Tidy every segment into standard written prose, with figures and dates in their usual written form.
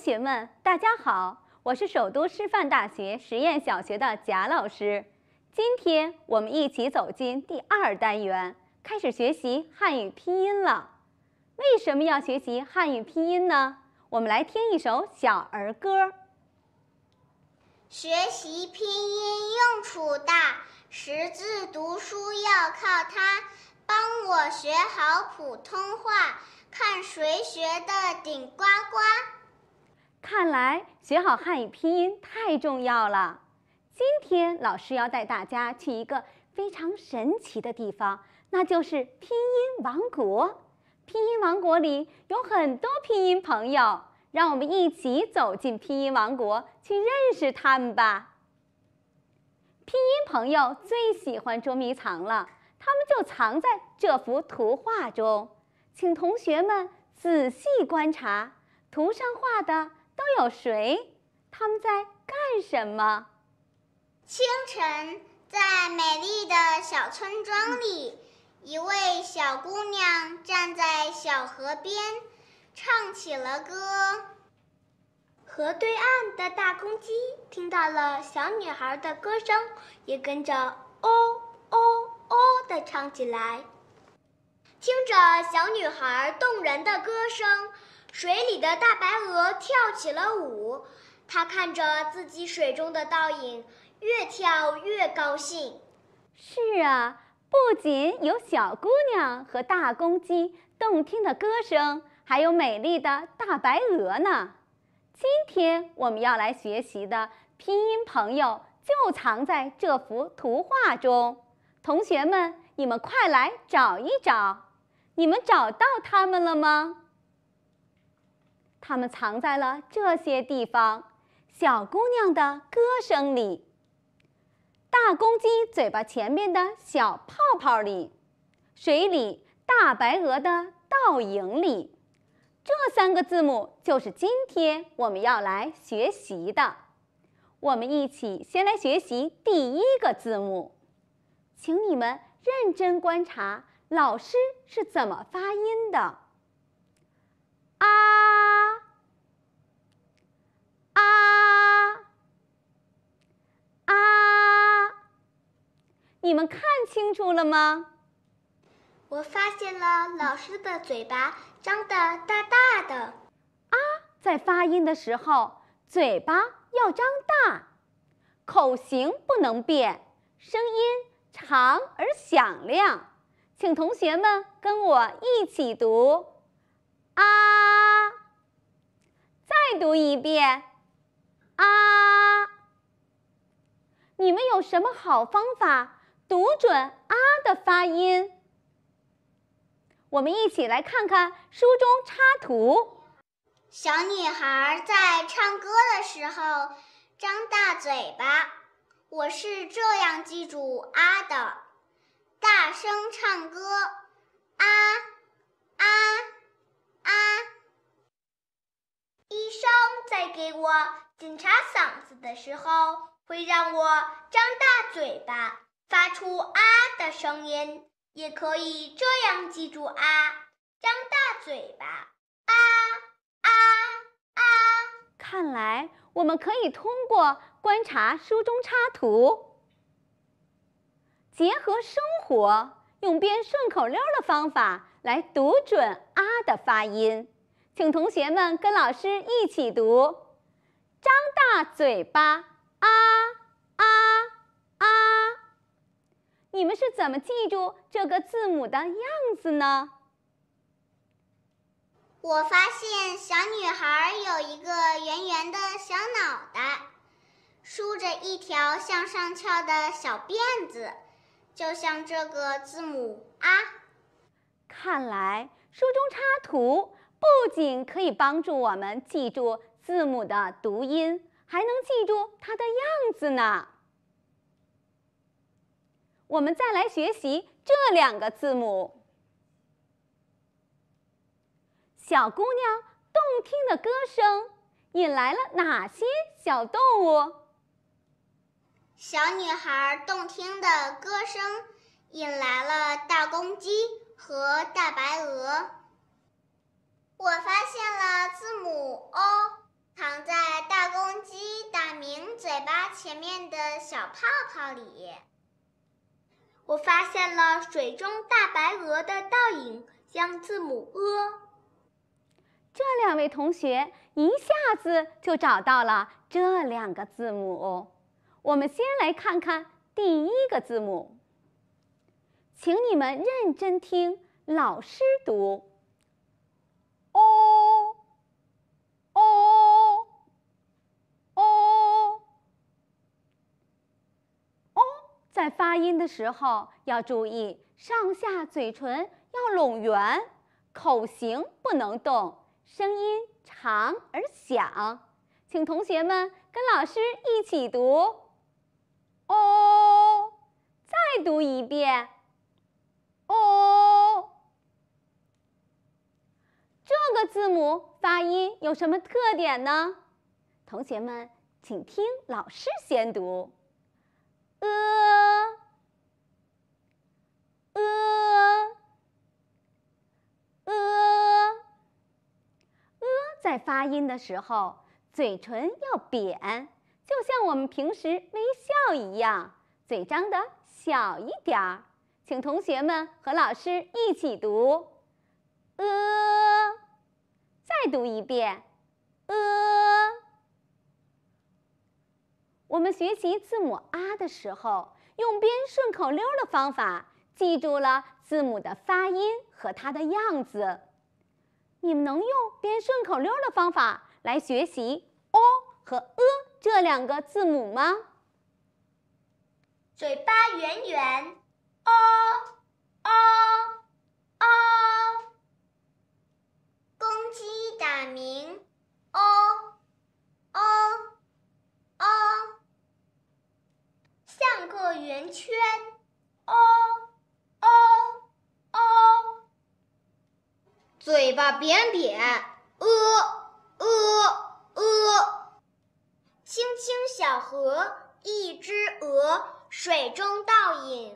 学们，大家好，我是首都师范大学实验小学的贾老师。今天我们一起走进第2单元，开始学习汉语拼音了。为什么要学习汉语拼音呢？我们来听一首小儿歌。 学习拼音用处大，识字读书要靠它，帮我学好普通话，看谁学得顶呱呱。 看来学好汉语拼音太重要了。今天老师要带大家去一个非常神奇的地方，那就是拼音王国。拼音王国里有很多拼音朋友，让我们一起走进拼音王国，去认识他们吧。拼音朋友最喜欢捉迷藏了，他们就藏在这幅图画中。请同学们仔细观察，图上画的都有谁？他们在干什么？ 清晨，在美丽的小村庄里，一位小姑娘站在小河边，唱起了歌。 河对岸的大公鸡听到了小女孩的歌声，也跟着哦哦哦地唱起来。听着小女孩动人的歌声，水里的大白鹅跳起了舞。她看着自己水中的倒影，越跳越高兴。 是啊，不仅有小姑娘和大公鸡动听的歌声，还有美丽的大白鹅呢。今天我们要来学习的拼音朋友就藏在这幅图画中。同学们，你们快来找一找。你们找到它们了吗？它们藏在了这些地方：小姑娘的歌声里，大公鸡嘴巴前面的小泡泡里，水里大白鹅的倒影里。这3个字母就是今天我们要来学习的。我们一起先来学习第1个字母，请你们认真观察老师是怎么发音的。啊啊啊！你们看清楚了吗？ 我发现了老师的嘴巴张得大大的。 啊，在发音的时候，嘴巴要张大，口型不能变，声音长而响亮。请同学们跟我一起读啊，再读一遍啊。你们有什么好方法读准啊的发音？我们一起来看看书中插图。 小女孩在唱歌的时候张大嘴巴，我是这样记住啊的：大声唱歌，啊啊啊！ 医生在给我检查嗓子的时候，会让我张大嘴巴，发出啊的声音。也可以这样记住啊，张大嘴巴，啊啊啊！ 看来我们可以通过观察书中插图，结合生活，用编顺口溜的方法来读准啊的发音。请同学们跟老师一起读：张大嘴巴，啊啊啊！你们是怎么记住这个字母的样子呢？ 我发现小女孩有一个圆圆的小脑袋，梳着一条向上翘的小辫子，就像这个字母啊。 看来书中插图不仅可以帮助我们记住字母的读音，还能记住它的样子呢。我们再来学习这2个字母。小姑娘动听的歌声引来了哪些小动物？ 小女孩动听的歌声引来了大公鸡和大白鹅。我发现了字母 O， 藏在大公鸡大明嘴巴前面的小泡泡里。 我发现了水中大白鹅的倒影，像字母 “ơ”。 这2位同学一下子就找到了这2个字母。我们先来看看第1个字母，请你们认真听老师读。哦哦哦哦，在发音的时候要注意上下嘴唇要拢圆，口型不能动，声音长而响。请同学们跟老师一起读。哦，再读一遍。哦，这个字母发音有什么特点呢？同学们，请听老师先读。在发音的时候，嘴唇要扁，就像我们平时微笑一样，嘴张得小一点儿。请同学们和老师一起读。再读一遍。我们学习字母 “a” 的时候，用编顺口溜的方法，记住了字母的发音和它的样子。你们能用编顺口溜的方法来学习 “o” 和 “e” 这2个字母吗？ 嘴巴圆圆，哦哦哦。 公鸡打鸣，哦哦哦。 像个圆圈，哦哦哦。 嘴巴扁扁，青青小河，一只鹅，水中倒影，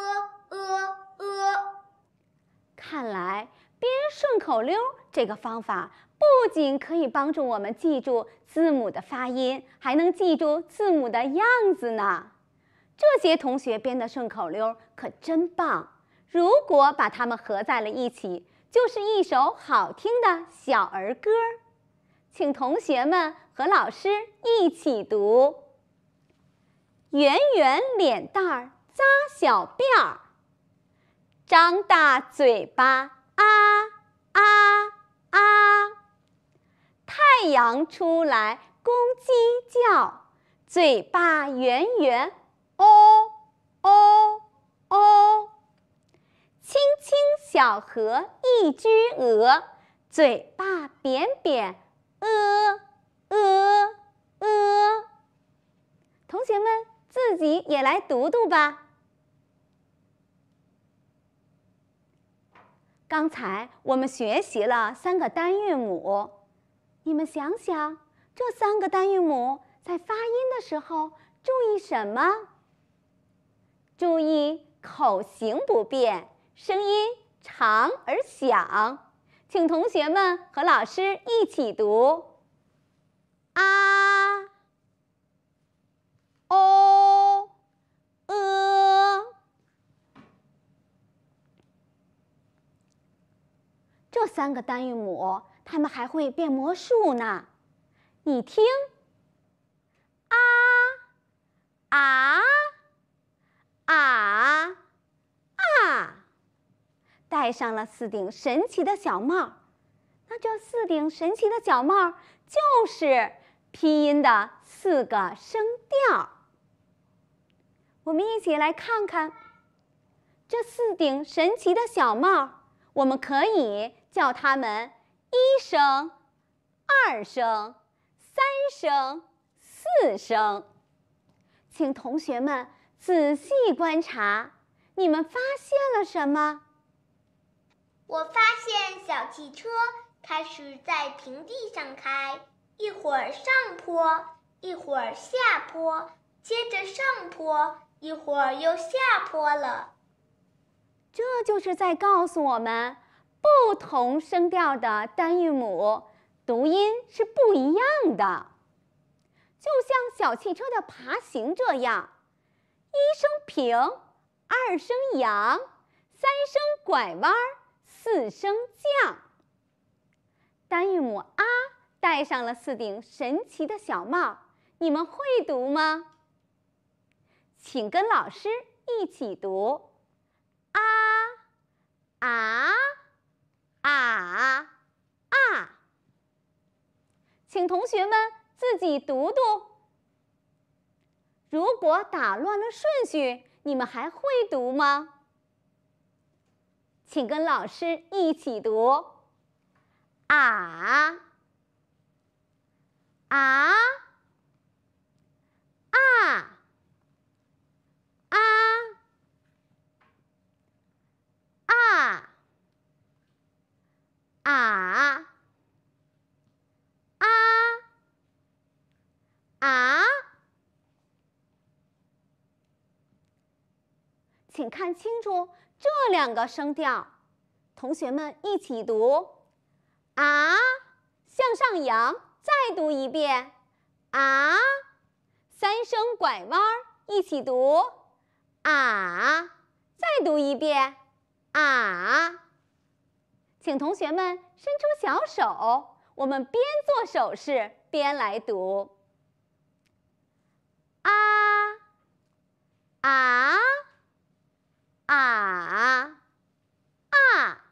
看来编顺口溜这个方法不仅可以帮助我们记住字母的发音，还能记住字母的样子呢。这些同学编的顺口溜可真棒，如果把它们合在了一起，就是一首好听的小儿歌。请同学们和老师一起读。圆圆脸蛋儿扎小辫儿，张大嘴巴啊啊啊，太阳出来公鸡叫，嘴巴圆圆哦哦哦。青青小河一只鹅，嘴巴扁扁同学们自己也来读读吧。刚才我们学习了3个单韵母，你们想想，这3个单韵母在发音的时候注意什么？注意口型不变，声音长而响。请同学们和老师一起读。啊哦这3个单韵母，它们还会变魔术呢。你听，啊啊啊啊，戴上了4顶神奇的小帽。那这4顶神奇的小帽就是拼音的4个声调。我们一起来看看这4顶神奇的小帽，我们可以叫它们1声、2声、3声、4声。请同学们仔细观察，你们发现了什么？ 我发现小汽车开始在平地上开，一会儿上坡，一会儿下坡，接着上坡，一会儿又下坡了。 这就是在告诉我们，不同声调的单韵母读音是不一样的，就像小汽车的爬行这样，一声平，二声扬，三声拐弯，四声降。单韵母啊戴上了4顶神奇的小帽，你们会读吗？请跟老师一起读：啊啊啊啊！请同学们自己读读。如果打乱了顺序，你们还会读吗？请跟老师一起读：啊啊啊啊啊啊啊！请看清楚这2个声调，同学们一起读：啊，向上扬，再读一遍，啊，3声拐弯，一起读，啊，再读一遍，啊。请同学们伸出小手，我们边做手势边来读：啊啊啊啊！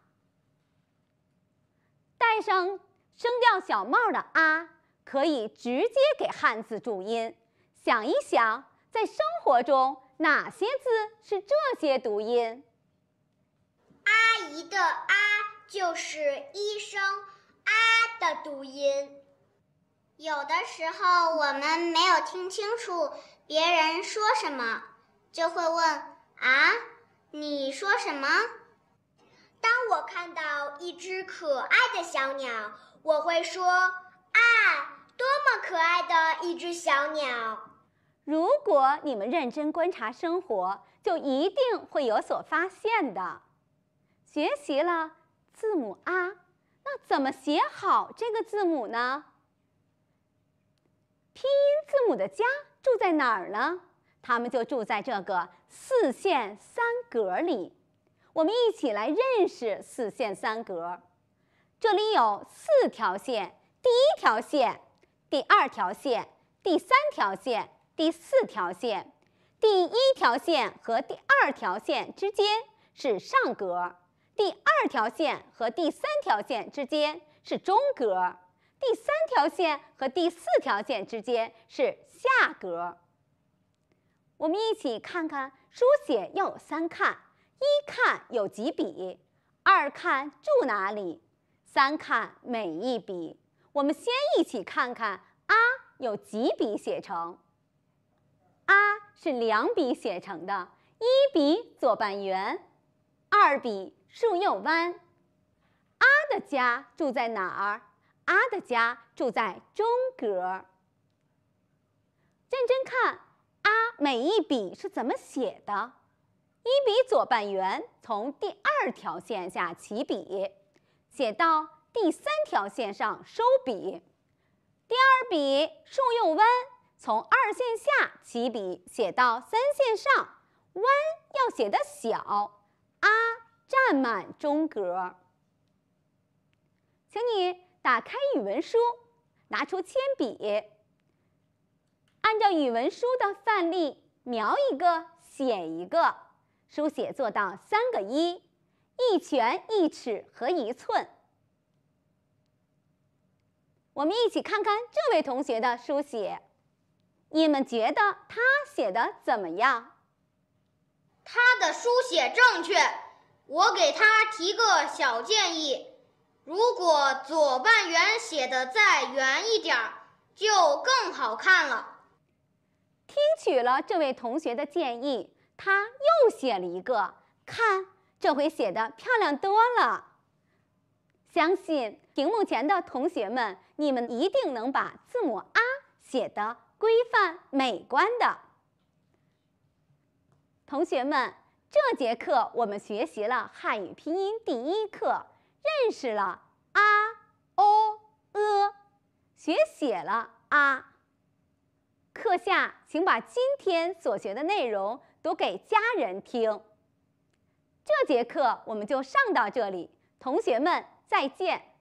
戴上声调小帽的啊，可以直接给汉字注音。想一想，在生活中哪些字是这些读音？ 阿姨的啊就是1声啊的读音。 有的时候我们没有听清楚别人说什么，就会问：啊，你说什么？ 当我看到一只可爱的小鸟，我会说：啊，多么可爱的一只小鸟！ 如果你们认真观察生活，就一定会有所发现的。学习了字母啊，那怎么写好这个字母呢？拼音字母的家住在哪儿呢？它们就住在这个4线3格里。我们一起来认识4线3格。这里有4条线，第1条线、第2条线、第3条线、第4条线。第1条线和第2条线之间是上格，第2条线和第3条线之间是中格，第3条线和第4条线之间是下格。我们一起看看书写要有3看：1看有几笔，2看住哪里，3看每一笔。我们先一起看看啊有几笔写成。啊是2笔写成的，1笔左半圆，2笔竖右弯。啊的家住在哪儿？啊的家住在中格。认真看啊每一笔是怎么写的。1笔左半圆从第2条线下起笔，写到第3条线上收笔。第2笔竖右弯，从2线下起笔，写到3线上，弯要写得小，啊占满中格。请你打开语文书，拿出铅笔，按照语文书的范例描一个写一个，书写做到3个1，一拳一尺和1寸。我们一起看看这位同学的书写，你们觉得他写的怎么样？ 他的书写正确，我给他提个小建议，如果左半圆写的再圆一点儿，就更好看了。 听取了这位同学的建议，他又写了一个，看，这回写得漂亮多了。相信屏幕前的同学们，你们一定能把字母啊写得规范美观的。同学们，这节课我们学习了汉语拼音第1课，认识了啊、o、 学写了啊。课下请把今天所学的内容读给家人听。这节课我们就上到这里，同学们再见。